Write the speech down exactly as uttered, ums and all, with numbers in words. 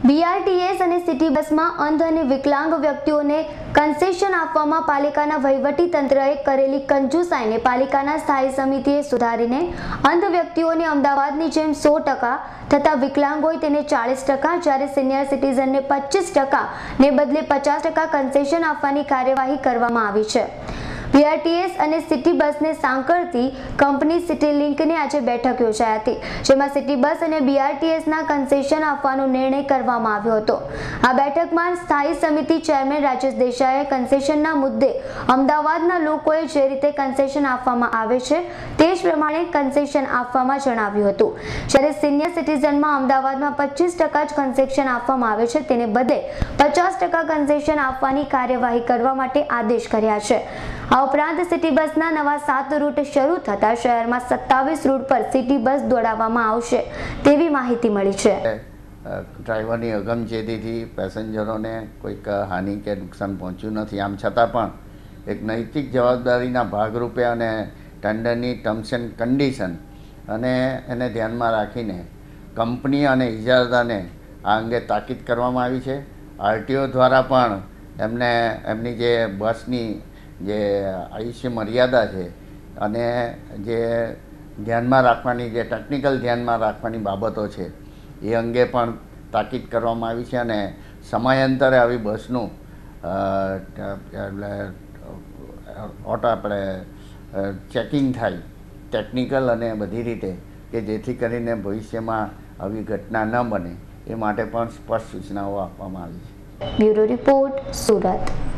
BRTS અને city બસમાં અંધ અને વિકલાંગ વ્યક્તિઓને કન્સેશન આપવામાં પાલિકાના વહીવટી તંત્રએ કરેલી કંજૂસાઈને પાલિકાના સ્થાયી સમિતિએ સુધારીને અંધ વ્યક્તિઓને અમદાવાદની જેમ સો ટકા તથા વિકલાંગ હોય તેને ચાલીસ ટકા જ્યારે સિનિયર સિટીઝનને પચીસ ટકા ને બદલે પચાસ ટકા કન્સેશન આપવાની કાર્યવાહી કરવામાં આવી છે। બીઆરટીએસ અને સિટી બસને સાંકળતી કંપની સિટી લિંકની આજે બેઠક યોજાઈ હતી, જેમાં સિટી બસ અને બીઆરટીએસના કન્સેશન આપવાનો નિર્ણય કરવામાં આવ્યો હતો। આ બેઠકમાં સ્થાયી સમિતિ ચેરમેન રાજેશ દેસાઈએ કન્સેશનના મુદ્દે અમદાવાદના લોકોએ જે રીતે કન્સેશન આપવામાં આવે છે તે જ પ્રમાણે કન્સેશન આપવામાં જણાવ્યું હતું, જ્યારે સિનિયર સિટીઝનમાં અમદાવાદમાં પચીસ ટકા જ કન્સેશન આપવામાં આવે છે તેને બદલે પચાસ ટકા કન્સેશન આપવાની કાર્યવાહી કરવા માટે આદેશ કર્યા છે। આ ઉપરાંત સિટી બસના નવા સાત રૂટ શરૂ થતા શહેરમાં સત્તાવીસ રૂટ પર સિટી બસ દોડાવવામાં આવશે તેવી માહિતી મળી છે। ડ્રાઈવરની અગમચેતીથી પેસેન્જરોને કોઈક હાનિ કે નુકસાન પહોંચ્યું નથી, આમ છતાં પણ એક નૈતિક જવાબદારીના ભાગરૂપે અને ટેન્ડરની ટર્મ્સ એન્ડ કન્ડિશન અને એને ધ્યાનમાં રાખીને કંપની અને ઇજારદારને આ અંગે તાકીદ કરવામાં આવી છે। આરટીઓ દ્વારા પણ એમને એમની જે બસની જે આયુષ્ય મર્યાદા છે અને જે ધ્યાનમાં રાખવાની જે ટેકનિકલ ધ્યાનમાં રાખવાની બાબતો છે એ અંગે પણ તાકીદ કરવામાં આવી છે અને સમયાંતરે આવી બસનું એટલે ઓટો આપણે ચેકિંગ થાય ટેકનિકલ અને બધી રીતે કે જેથી કરીને ભવિષ્યમાં આવી ઘટના ન બને એ માટે પણ સ્પષ્ટ સૂચનાઓ આપવામાં આવી છે। Bureau report, Surat.